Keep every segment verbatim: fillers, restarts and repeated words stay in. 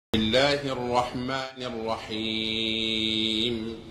بسم الله الرحمن الرحيم.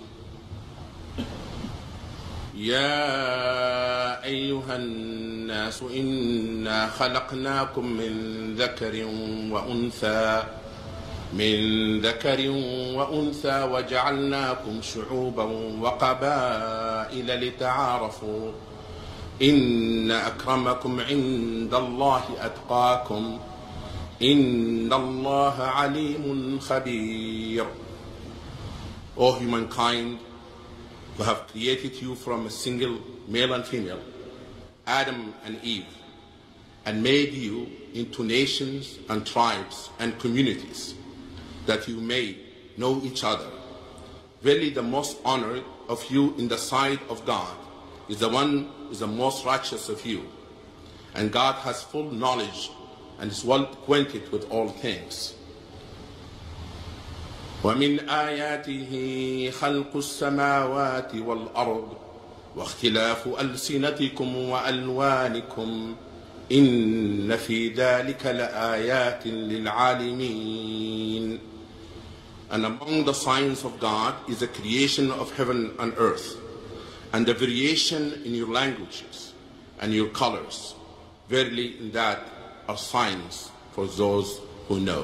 يا أيها الناس إنا خلقناكم من ذكر وأنثى من ذكر وأنثى وجعلناكم شعوبا وقبائل لتعارفوا إن أكرمكم عند الله أتقاكم إن الله عليم خبير. O humankind, we have created you from a single male and female, Adam and Eve, and made you into nations and tribes and communities, that you may know each other. Verily the most honored of you in the sight of God is the one who is the most righteous of you, and God has full knowledge and is well acquainted with all things. ومن آياته خلق السماوات والأرض واختلاف ألسنتكم وألوانكم إن في ذلك لآيات للعالمين. And among the signs of God is the creation of heaven and earth, and the variation in your languages and your colors. Verily in that are signs for those who know.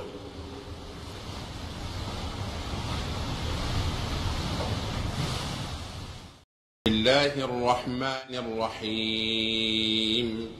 بسم الله الرحمن الرحيم.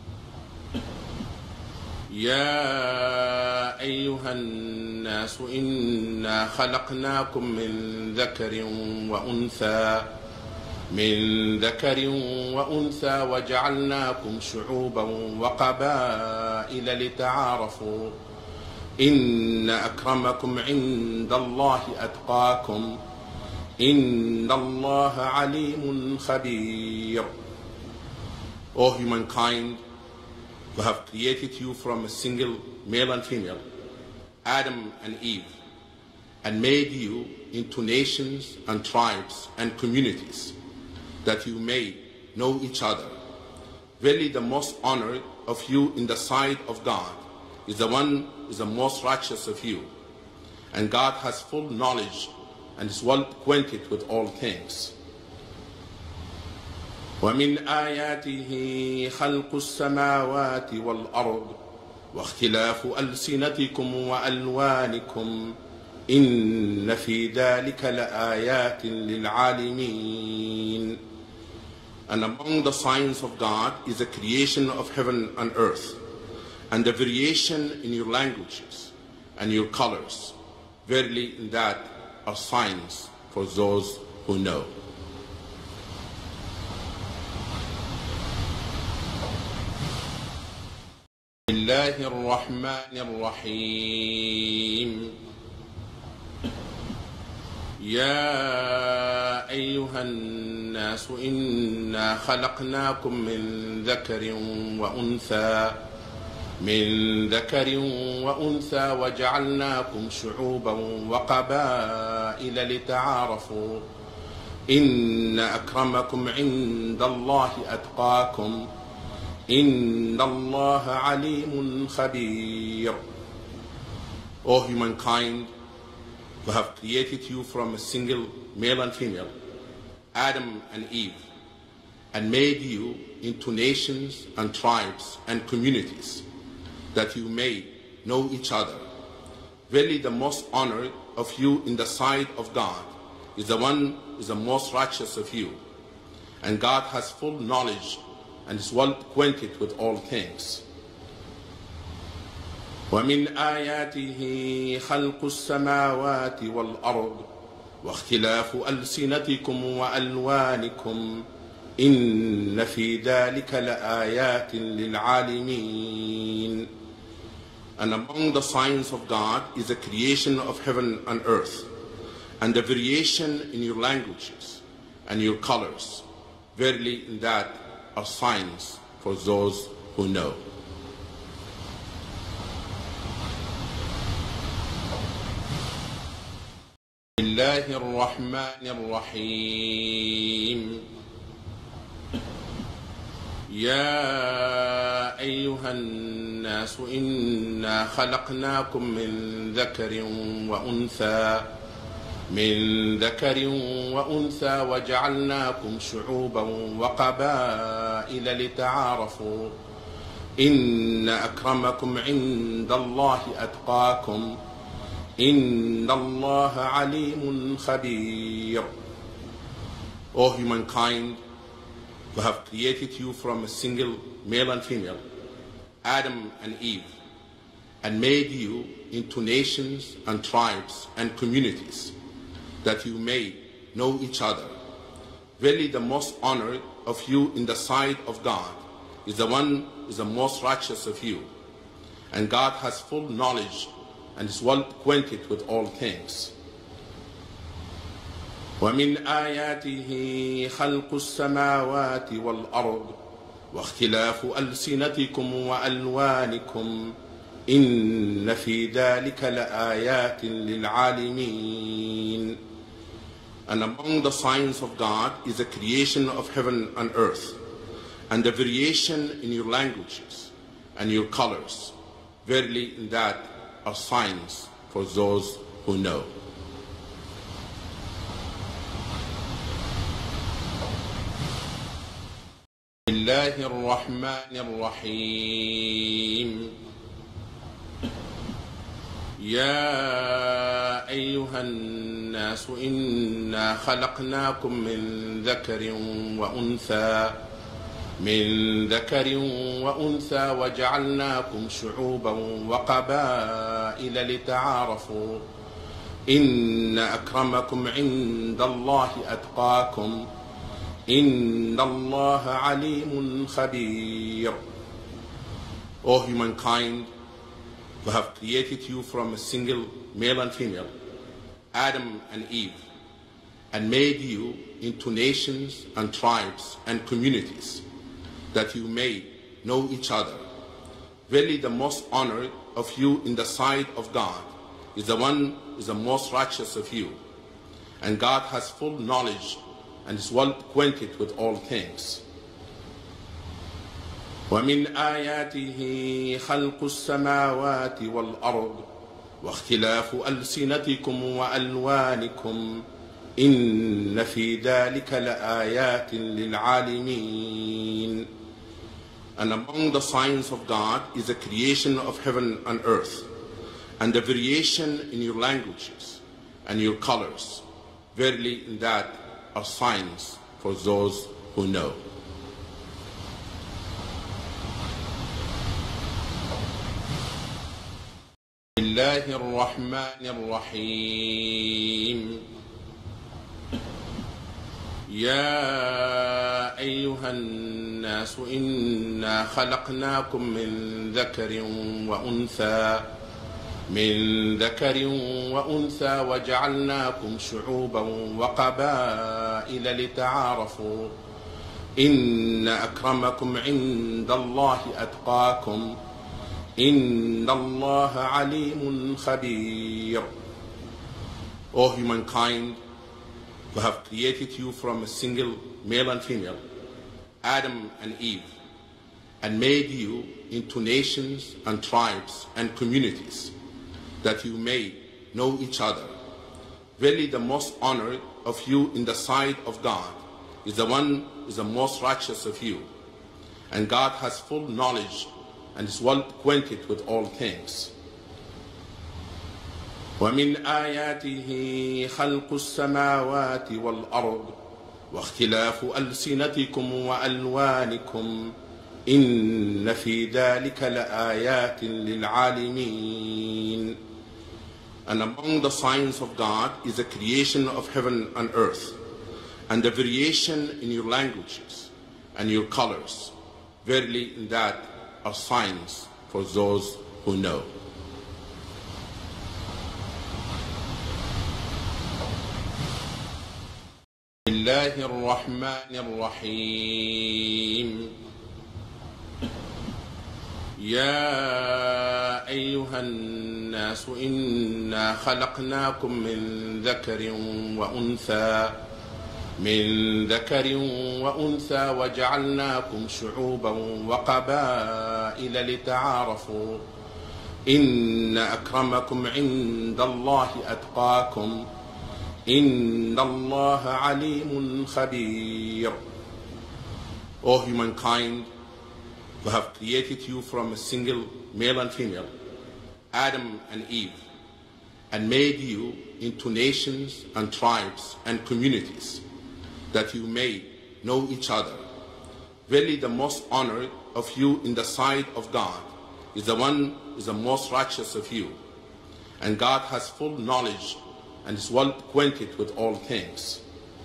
يا أيها الناس إنا خلقناكم من ذكر وأنثى من ذكر وأنثى وجعلناكم شعوبا وقبائل لتعارفوا إن أكرمكم عند الله أتقاكم إن الله عليم خبير. O humankind, we have created you from a single male and female, Adam and Eve, and made you into nations and tribes and communities, that you may know each other. Verily the most honored of you in the sight of God is the one who is the most righteous of you, and God has full knowledge and is well acquainted with all things. ومن آياته خلق السماوات والأرض واختلاف ألسنتكم وألوانكم إن في ذلك لآيات للعالمين. And among the signs of God is the creation of heaven and earth, and the variation in your languages and your colors. Verily in that are signs for those who know. بسم الله الرحمن الرحيم. يا أيها الناس إنا خلقناكم من ذكر وأنثى من ذكر وأنثى وجعلناكم شعوبا وقبائل لتعارفوا إن أكرمكم عند الله أتقاكم إن الله عليم خبير. O humankind, we have created you from a single male and female, Adam and Eve, and made you into nations and tribes and communities, that you may know each other. Verily the most honored of you in the sight of God is the one who is the most righteous of you, and God has full knowledge and is well acquainted with all things. ومن آياته خلق السماوات والأرض واختلاف ألسنتكم وألوانكم إن في ذلك لآيات للعالمين. And among the signs of God is the creation of heaven and earth, and the variation in your languages and your colors. Verily in that are signs for those who know. بسم الله الرحمن الرحيم. يا أيها الناس إنا خلقناكم من ذكر وأنثى من ذكر وأنثى وجعلناكم شعوبا وقبائل لتعارفوا إن أكرمكم عند الله أتقاكم إن الله عليم خبير. O humankind, we have created you from a single male and female, Adam and Eve, and made you into nations and tribes and communities, that you may know each other. Verily the most honored of you in the sight of God is the one who is the most righteous of you. And God has full knowledge and is well acquainted with all things. ومن آياته خلق السماوات والأرض واختلاف ألسنتكم وألوانكم إن في ذلك لآيات للعالمين. And among the signs of God is the creation of heaven and earth, and the variation in your languages and your colors. Verily in that are signs for those who know. بسم الله الرحمن الرحيم. يا أيها الناس إنا خلقناكم من ذكر وأنثى من ذكر وأنثى وجعلناكم شعوبا وقبائل لتعارفوا إن أكرمكم عند الله أتقاكم إن الله عليم خبير. O humankind, we have created you from a single male and female, Adam and Eve, and made you into nations and tribes and communities, that you may know each other. Verily the most honored of you in the sight of God is the one who is the most righteous of you. And God has full knowledge and is well acquainted with all things. ومن آياته خلق السماوات والأرض واختلاف ألسنتكم وألوانكم إن في ذلك لآيات للعالمين. And among the signs of God is the creation of heaven and earth, and the variation in your languages and your colors. Verily in that are signs for those who know. بسم الله الرحمن الرحيم. يا أيها الناس إنا خلقناكم من ذكر وأنثى من ذكر وأنثى وجعلناكم شعوبا وقبائل لتعارفوا إن أكرمكم عند الله أتقاكم إن الله عليم خبير. O humankind, we have created you from a single male and female, Adam and Eve, and made you into nations and tribes and communities, that you may know each other. Verily the most honored of you in the sight of God is the one who is the most righteous of you. And God has full knowledge and is well acquainted with all things. ومن آياته خلق السماوات والأرض واختلاف ألسنتكم وألوانكم إن في ذلك لآيات للعالمين. And among the signs of God is the creation of heaven and earth, and the variation in your languages and your colors. Verily in that are signs for those who know. بسم الله الرحمن الرحيم. يا أيها الناس إنا خلقناكم من ذكر وأنثى من ذكر وأنثى وجعلناكم شعوبا وقبائل لتعارفوا إن أكرمكم عند الله أتقاكم إن الله عليم خبير. O humankind, we have created you from a single male and female, Adam and Eve, and made you into nations and tribes and communities, that you may know each other. Verily the most honored of you in the sight of God is the one who is the most righteous of you. And God has full knowledge and is well acquainted with all things.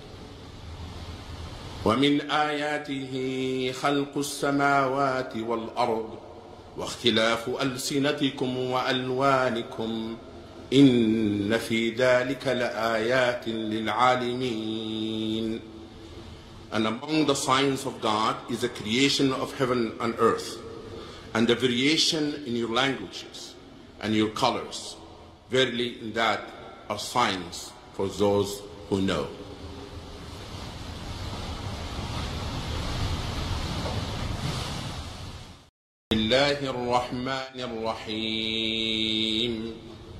وَمِنْ آيَاتِهِ خَلْقُ السَّمَاوَاتِ وَالْأَرْضِ وَاخْتِلَافُ أَلْسِنَتِكُمْ وَأَلْوَانِكُمْ إِنَّ فِي ذَلِكَ لَآيَاتٍ لِلْعَالِمِينَ. And among the signs of God is the creation of heaven and earth, and the variation in your languages and your colors. Verily in that are signs for those who know. بسم الله الرحمن الرحيم.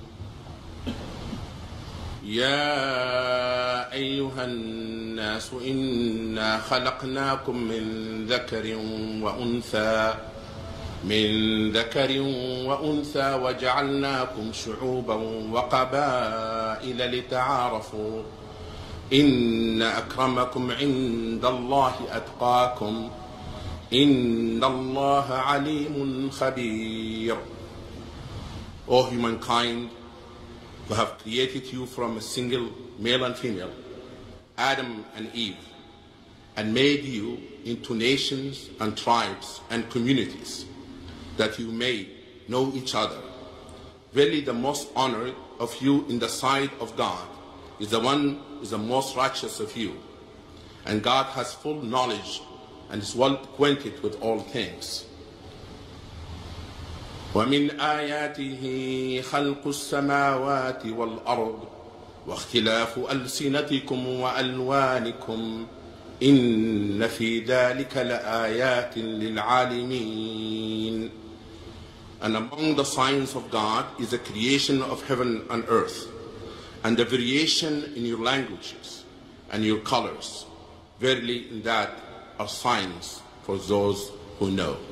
يا أيها الناس إنا خلقناكم من ذكر وأنثى من ذكر وأنثى وجعلناكم شعوبا وقبائل لتعارفوا إن أكرمكم عند الله أتقاكم إن الله عليم خبير. O humankind, we have created you from a single male and female, Adam and Eve, and made you into nations and tribes and communities, that you may know each other. Verily the most honored of you in the sight of God is the one who is the most righteous of you. And God has full knowledge and is well acquainted with all things. وَمِنْ آيَاتِهِ خَلْقُ السَّمَاوَاتِ وَالْأَرْضِ وَاخْتِلَافُ أَلْسِنَتِكُمْ وَأَلْوَانِكُمْ إِنَّ فِي ذَلِكَ لَآيَاتٍ لِلْعَالِمِينَ. And among the signs of God is the creation of heaven and earth, and the variation in your languages and your colors. Verily in that are signs for those who know.